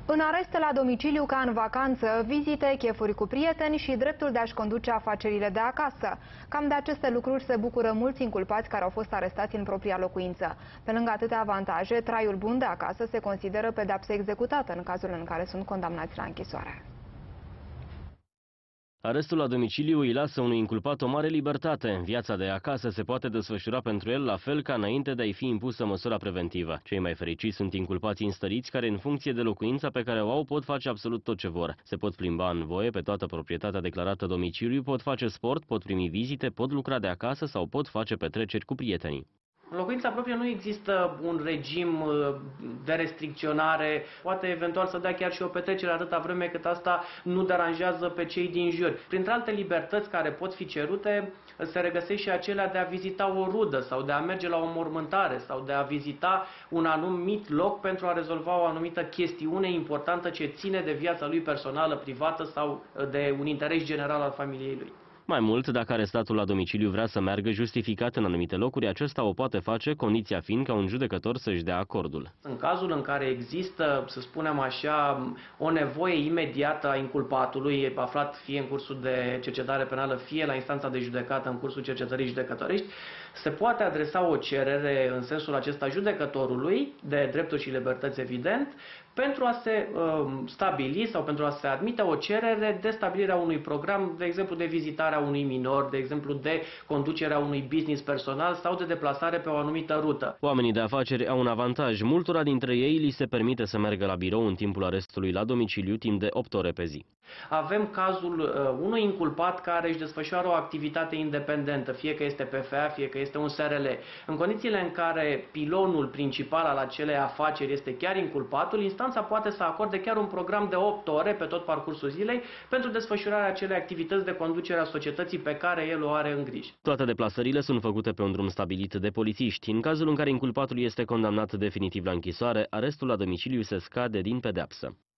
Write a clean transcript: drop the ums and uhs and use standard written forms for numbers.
În areste la domiciliu ca în vacanță, vizite, chefuri cu prieteni și dreptul de a-și conduce afacerile de acasă. Cam de aceste lucruri se bucură mulți inculpați care au fost arestați în propria locuință. Pe lângă atâtea avantaje, traiul bun de acasă se consideră pedeapsă executată în cazul în care sunt condamnați la închisoare. Arestul la domiciliu îi lasă unui inculpat o mare libertate. Viața de acasă se poate desfășura pentru el la fel ca înainte de a-i fi impusă măsura preventivă. Cei mai fericiți sunt inculpații înstăriți care, în funcție de locuința pe care o au, pot face absolut tot ce vor. Se pot plimba în voie pe toată proprietatea declarată domiciliu, pot face sport, pot primi vizite, pot lucra de acasă sau pot face petreceri cu prietenii. În locuința proprie nu există un regim de restricționare, poate eventual să dea chiar și o petrecere atâta vreme cât asta nu deranjează pe cei din jur. Printre alte libertăți care pot fi cerute, se regăsesc și acelea de a vizita o rudă sau de a merge la o mormântare sau de a vizita un anumit loc pentru a rezolva o anumită chestiune importantă ce ține de viața lui personală, privată sau de un interes general al familiei lui. Mai mult, dacă arestatul la domiciliu vrea să meargă justificat în anumite locuri, acesta o poate face, condiția fiind ca un judecător să-și dea acordul. În cazul în care există, să spunem așa, o nevoie imediată a inculpatului, aflat fie în cursul de cercetare penală, fie la instanța de judecată în cursul cercetării judecătorești, se poate adresa o cerere în sensul acesta judecătorului, de drepturi și libertăți evident, pentru a se stabili sau pentru a se admite o cerere de stabilirea unui program, de exemplu de vizitarea unui minor, de exemplu de conducerea unui business personal sau de deplasare pe o anumită rută. Oamenii de afaceri au un avantaj. Multora dintre ei li se permite să meargă la birou în timpul arestului la domiciliu timp de 8 ore pe zi. Avem cazul unui inculpat care își desfășoară o activitate independentă, fie că este PFA, fie că este un SRL. În condițiile în care pilonul principal al acelei afaceri este chiar inculpatul, instanța poate să acorde chiar un program de 8 ore pe tot parcursul zilei pentru desfășurarea acelei activități de conducere a societății pe care el o are în grijă. Toate deplasările sunt făcute pe un drum stabilit de polițiști. În cazul în care inculpatul este condamnat definitiv la închisoare, arestul la domiciliu se scade din pedeapsă.